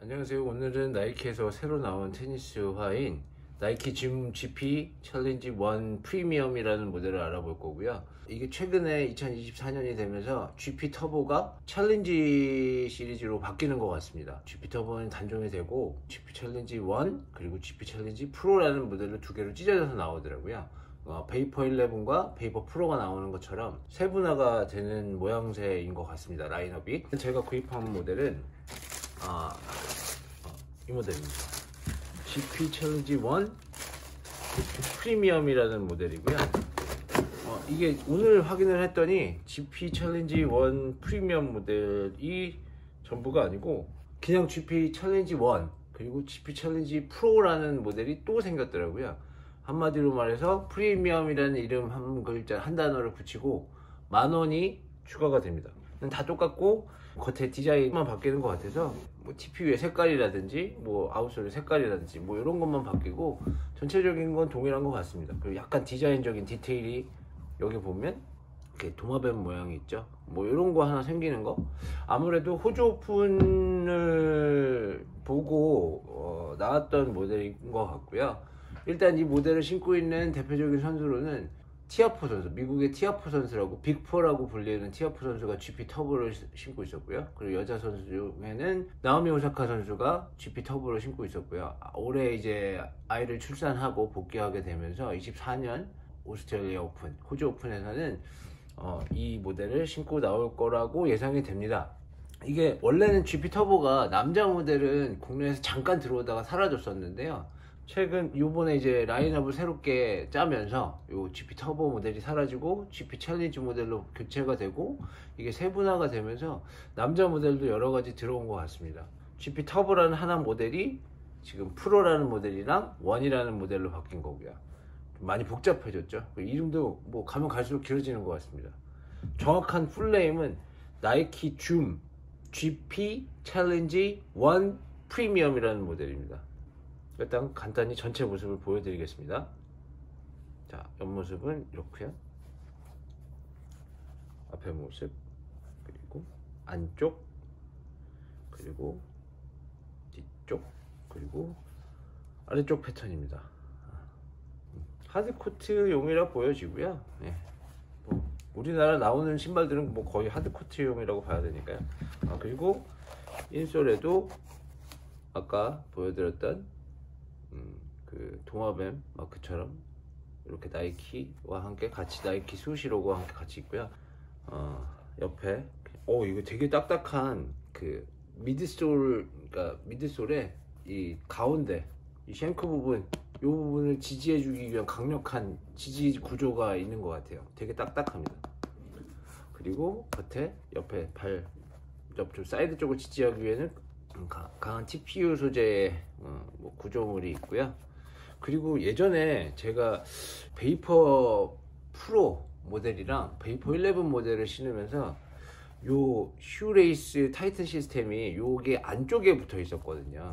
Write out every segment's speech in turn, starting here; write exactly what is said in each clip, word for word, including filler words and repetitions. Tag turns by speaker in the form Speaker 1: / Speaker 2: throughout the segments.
Speaker 1: 안녕하세요. 오늘은 나이키에서 새로 나온 테니스화인 나이키 줌 지피 챌린지 일 프리미엄이라는 모델을 알아볼 거고요. 이게 최근에 이천이십사 년이 되면서 지피 터보가 챌린지 시리즈로 바뀌는 것 같습니다. 지피 터보는 단종이 되고 지피 챌린지 일 그리고 지피 챌린지 프로라는 모델로 두 개로 찢어져서 나오더라고요. 어, 베이퍼 십일과 베이퍼 프로가 나오는 것처럼 세분화가 되는 모양새인 것 같습니다. 라인업이. 제가 구입한 모델은 아, 어, 이 모델입니다. 지피 챌린지 일 프리미엄이라는 모델이고요. 어, 이게 오늘 확인을 했더니 지피 챌린지 일 프리미엄 모델이 전부가 아니고 그냥 지피 챌린지 일 그리고 지피 챌린지 프로라는 모델이 또 생겼더라고요. 한마디로 말해서 프리미엄이라는 이름 한 글자 한 단어를 붙이고 만 원이 추가가 됩니다. 다 똑같고 겉에 디자인만 바뀌는 것 같아서 뭐 티피유의 색깔이라든지 뭐 아웃솔의 색깔이라든지 뭐 이런 것만 바뀌고 전체적인 건 동일한 것 같습니다. 그리고 약간 디자인적인 디테일이 여기 보면 이렇게 도마뱀 모양이 있죠. 뭐 이런 거 하나 생기는 거. 아무래도 호주 오픈을 보고 어, 나왔던 모델인 것 같고요. 일단 이 모델을 신고 있는 대표적인 선수로는 티아포 선수, 미국의 티아포 선수라고 빅포라고 불리는 티아포 선수가 지피 터보를 신고 있었고요. 그리고 여자 선수 중에는 나오미 오사카 선수가 지피 터보를 신고 있었고요. 올해 이제 아이를 출산하고 복귀하게 되면서 이십사 년 오스트레일리아 오픈, 호주 오픈에서는 어, 이 모델을 신고 나올 거라고 예상이 됩니다. 이게 원래는 지피 터보가 남자 모델은 국내에서 잠깐 들어오다가 사라졌었는데요. 최근 요번에 이제 라인업을 새롭게 짜면서 요 지피 터보 모델이 사라지고 지피 챌린지 모델로 교체가 되고 이게 세분화가 되면서 남자 모델도 여러 가지 들어온 것 같습니다. 지피 터보라는 하나 모델이 지금 프로라는 모델이랑 원이라는 모델로 바뀐 거고요. 많이 복잡해졌죠. 이름도 뭐 가면 갈수록 길어지는 것 같습니다. 정확한 풀네임은 나이키 줌 지피 챌린지 일 프리미엄이라는 모델입니다. 일단 간단히 전체 모습을 보여드리겠습니다. 자, 옆모습은 이렇고요. 앞에 모습, 그리고 안쪽, 그리고 뒤쪽, 그리고 아래쪽 패턴입니다. 하드코트용이라 보여지고요. 네. 뭐 우리나라 나오는 신발들은 뭐 거의 하드코트용이라고 봐야 되니까요. 아, 그리고 인솔에도 아까 보여드렸던 음, 그 도마뱀 마크처럼 이렇게 나이키와 함께 같이 나이키 수시 로고와 함께 같이 있고요. 어, 옆에 오 이거 되게 딱딱한 그 미드솔, 그러니까 미드솔에 이 가운데 이 쉔크 부분 이 부분을 지지해 주기 위한 강력한 지지 구조가 있는 것 같아요. 되게 딱딱합니다. 그리고 겉에 옆에 발 옆쪽 사이드 쪽을 지지하기 위해는 강한 티피유 소재의 어, 뭐 구조물이 있고요. 그리고 예전에 제가 베이퍼 프로 모델이랑 베이퍼 십일 모델을 신으면서 요 슈레이스 타이튼 시스템이 요게 안쪽에 붙어 있었거든요.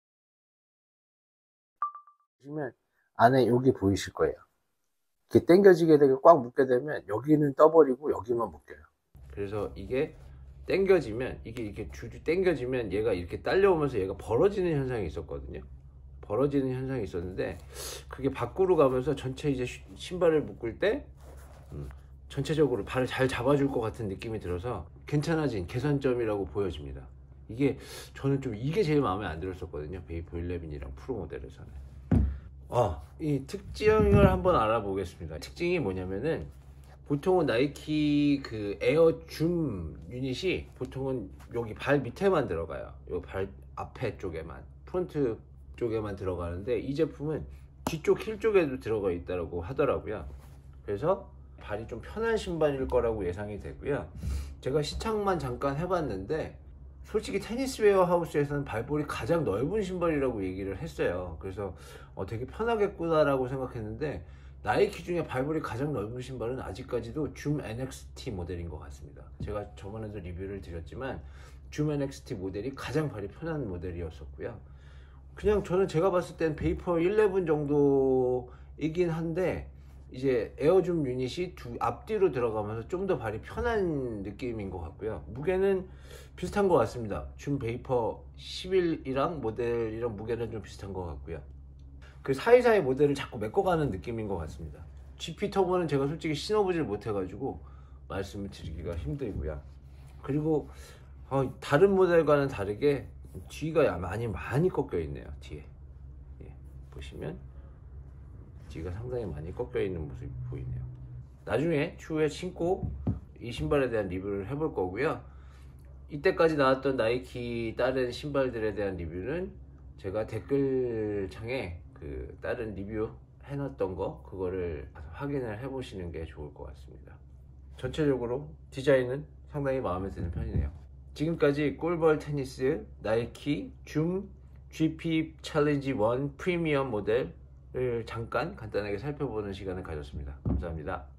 Speaker 1: 보시면 안에 여기 보이실 거예요. 이렇게 당겨지게 되고 꽉 묶게 되면 여기는 떠버리고 여기만 묶여요. 그래서 이게 당겨지면 이게 이렇게 주주 당겨지면 얘가 이렇게 딸려오면서 얘가 벌어지는 현상이 있었거든요. 벌어지는 현상이 있었는데 그게 밖으로 가면서 전체 이제 신발을 묶을 때 음, 전체적으로 발을 잘 잡아줄 것 같은 느낌이 들어서 괜찮아진 개선점이라고 보여집니다. 이게 저는 좀 이게 제일 마음에 안 들었었거든요. 베이퍼 십일이랑 프로 모델에서는. 아, 이 특징을 한번 알아보겠습니다. 특징이 뭐냐면은 보통은 나이키 그 에어 줌 유닛이 보통은 여기 발 밑에만 들어가요. 요 발 앞에 쪽에만, 프론트 쪽에만 들어가는데 이 제품은 뒤쪽 힐 쪽에도 들어가 있다고 하더라고요. 그래서 발이 좀 편한 신발일 거라고 예상이 되고요. 제가 시착만 잠깐 해봤는데 솔직히 테니스 웨어 하우스에서는 발볼이 가장 넓은 신발이라고 얘기를 했어요. 그래서 어, 되게 편하겠구나 라고 생각했는데 나이키 중에 발볼이 가장 넓은 신발은 아직까지도 줌 엔엑스티 모델인 것 같습니다. 제가 저번에도 리뷰를 드렸지만 줌 엔엑스티 모델이 가장 발이 편한 모델이었었고요. 그냥 저는 제가 봤을 땐 베이퍼 십일 정도이긴 한데 이제 에어줌 유닛이 두 앞뒤로 들어가면서 좀 더 발이 편한 느낌인 것 같고요. 무게는 비슷한 것 같습니다. 줌 베이퍼 십일이랑 모델이랑 무게는 좀 비슷한 것 같고요. 그 사이사이 모델을 자꾸 메꿔가는 느낌인 것 같습니다. 지피 터보는 제가 솔직히 신어보질 못해가지고 말씀을 드리기가 힘들고요. 그리고 어, 다른 모델과는 다르게 뒤가 많이 많이 꺾여 있네요. 뒤에 예, 보시면 뒤가 상당히 많이 꺾여 있는 모습이 보이네요. 나중에 추후에 신고 이 신발에 대한 리뷰를 해볼 거고요. 이때까지 나왔던 나이키 다른 신발들에 대한 리뷰는 제가 댓글창에 그 다른 리뷰 해놨던 거 그거를 확인을 해 보시는 게 좋을 것 같습니다. 전체적으로 디자인은 상당히 마음에 드는 편이네요. 지금까지 꿀벌 테니스 나이키 줌 지피 챌린지 일 프리미엄 모델을 잠깐 간단하게 살펴보는 시간을 가졌습니다. 감사합니다.